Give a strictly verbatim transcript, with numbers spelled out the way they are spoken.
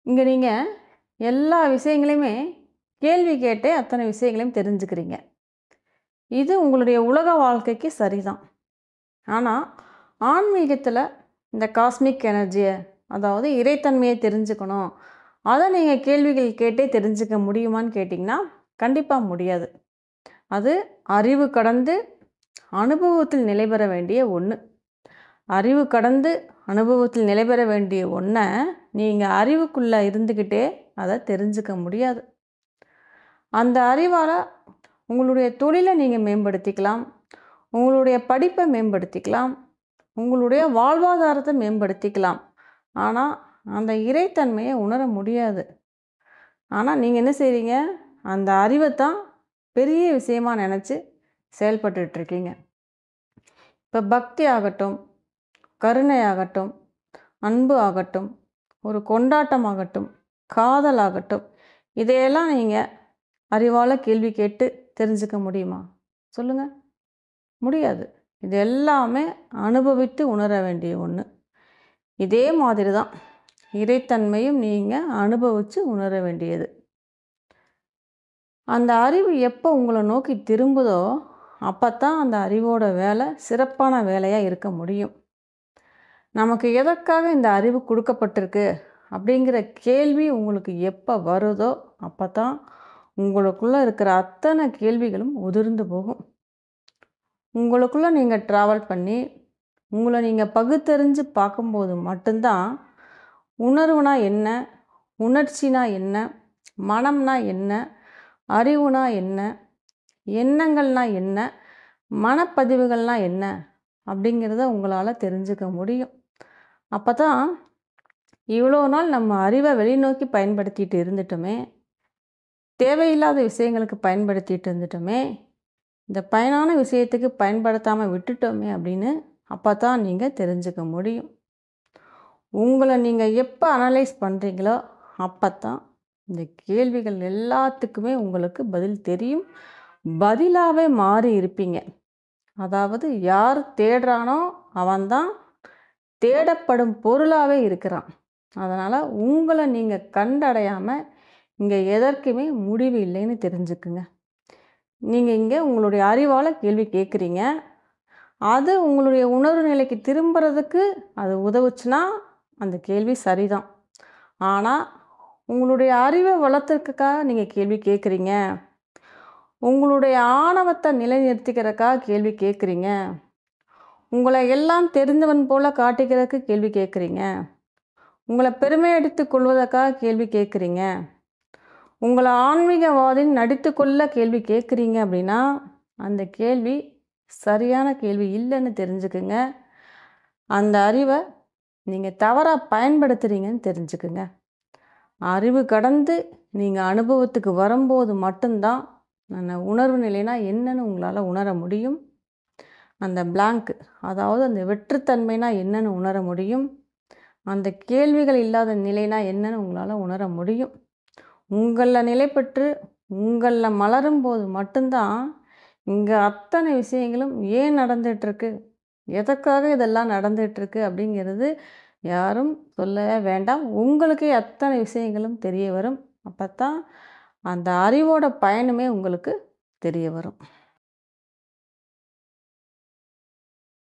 இங்க நீங்க எல்லா விஷயங்களையுமே கேள்வி கேட்டே அத்தனை விஷயங்களையும் தெரிஞ்சுக்கிறீங்க. இது உங்களுடைய உலக வாழ்க்கைக்கு சரிதான். ஆனா, ஆன்மீகத்தில இந்த காஸ்மிக் எனர்ஜிய, அதாவது இறைத்தன்மைய தெரிஞ்சுக்கணும். அத நீங்க கேள்விகள் கேட்டே தெரிஞ்சுக்க முடியுமான்னு கேட்டீங்கன்னா, கண்டிப்பா முடியாது. அது அறிவு கடந்து அனுபவத்தில் நிலை பெற வேண்டிய ஒண்ணு. அறிவு கடந்து அனுபவத்தில் நிலை பெற வேண்டிய ஒண்ண, நீங்க அறிவுக்குள்ள இருந்துக்கிட்டே அத தெரிஞ்சுக்க முடியாது. அந்த அறிவால உங்களுடைய தொழில நீங்க மேம்படுத்திக்கலாம். உங்களுடைய படிப்ப மேம்படுத்திக்கலாம். உங்களுடைய வாழ்வாதாரத்த மேம்படுத்திக்கலாம். ஆனா, அந்த இறைத்தன்மைய உணர முடியாது. ஆனா, நீங்க என்ன செய்றீங்க? அந்த அறிவத்தான் பெரிய விஷயமா நெனச்சு செயல்பட்டுட்டு இருக்கீங்க. இப்ப பக்தி ஆகட்டும், கருணை ஆகட்டும், அன்பு ஆகட்டும், ஒரு கொண்டாட்டம் ஆகட்டும், காதல் ஆகட்டும், இதையெல்லாம் நீங்க அறிவால கேள்வி கேட்டு தெரிஞ்சுக்க முடியுமா? சொல்லுங்க. முடியாது. இது எல்லாமே அனுபவித்து உணர வேண்டிய ஒண்ணு. இதே மாதிரி தான் இறைத்தன்மையும் நீங்க அனுபவிச்சு உணர வேண்டியது. அந்த அறிவு எப்போ உங்கள நோக்கி திரும்புதோ, அப்பத்தான் அந்த அறிவோட வேலை சிறப்பான வேலையா இருக்க முடியும். நமக்கு எதற்காக இந்த அறிவு குடுக்கப்பட்டிருக்கு? அப்படிங்கிற கேள்வி உங்களுக்கு எப்ப வருதோ, அப்பத்தான் உங்களுக்குள்ள இருக்கிற அத்தனை கேள்விகளும் உதிர்ந்து போகும். உங்களுக்குள்ள நீங்க ட்ராவல் பண்ணி, உங்கள நீங்க பகுத்தறிஞ்சு பார்க்கும்போது மட்டும்தான், உணர்வுனா என்ன? உணர்ச்சினா என்ன? மனம்னா என்ன? அறிவுனா என்ன? எண்ணங்கள்னா என்ன? மனப்பதிவுகள்னா என்ன? அப்படிங்கிறத உங்களால தெரிஞ்சுக்க முடியும். அப்பதான் இவ்வளோ நாள் நம்ம அறிவை வெளிநோக்கி பயன்படுத்திட்டு இருந்துட்டோமே, தேவையில்லாத விஷயங்களுக்கு பயன்படுத்திட்டு இருந்துட்டோமே, இந்த பயனான விஷயத்துக்கு பயன்படுத்தாம விட்டுட்டோமே அப்படின்னு அப்பதான் நீங்க தெரிஞ்சுக்க முடியும். உங்கள நீங்க எப்போ அனலைஸ் பண்ணுறீங்களோ, அப்பத்தான் இந்த கேள்விகள் எல்லாத்துக்குமே உங்களுக்கு பதில் தெரியும். பதிலாவே மாறி இருப்பீங்க. அதாவது யார் தேடுறானோ அவன்தான் தேடப்படும் பொருளாவே இருக்கிறான். அதனால உங்கள நீங்க கண்டடையாம இங்க எதற்குமே முடிவு இல்லைன்னு தெரிஞ்சுக்குங்க. நீங்க இங்க உங்களுடைய அறிவால கேள்வி கேட்குறீங்க. அது உங்களுடைய உணர்வு நிலைக்கு திரும்புறதுக்கு அது உதவுச்சுன்னா, அந்த கேள்வி சரிதான். ஆனா, உங்களுடைய அறிவை வளர்த்துறதுக்காக நீங்க கேள்வி கேட்குறீங்க. உங்களுடைய ஆணவத்தை நிலைநிறுத்திக்கிறதுக்காக கேள்வி கேட்குறீங்க. உங்கள எல்லாம் தெரிந்தவன் போல காட்டிக்கிறதுக்கு கேள்வி கேட்குறீங்க. உங்கள பெருமை அடித்துக் கொள்வதற்காக கேள்வி கேட்குறீங்க. உங்கள ஆன்மீகவாதின்னு நடித்துக்கொள்ள கேள்வி கேட்குறீங்க அப்படின்னா, அந்த கேள்வி சரியான கேள்வி இல்லைன்னு தெரிஞ்சுக்குங்க. அந்த அறிவை நீங்க தவறா பயன்படுத்துறீங்கன்னு தெரிஞ்சுக்குங்க. அறிவு கடந்து நீங்க அனுபவத்துக்கு வரும்போது மட்டும்தான், அந்த உணர்வு நிலைனா என்னன்னு உங்களால உணர முடியும். அந்த பிளாங்க், அதாவது அந்த வெற்றுத்தன்மைனா என்னன்னு உணர முடியும். அந்த கேள்விகள் இல்லாத நிலைனா என்னன்னு உங்களால உணர முடியும். உங்கள நிலை பெற்று உங்கள மலரும்போது மட்டும்தான், இங்க அத்தனை விஷயங்களும் ஏன் நடந்துட்டுருக்கு? எதற்காக இதெல்லாம் நடந்துட்டுருக்கு? அப்படிங்கிறது யாரும் சொல்லவே வேண்டாம். உங்களுக்கே அத்தனை விஷயங்களும் தெரிய வரும். அப்பத்தான் அந்த அறிவோட பயனுமே உங்களுக்கு தெரிய வரும்.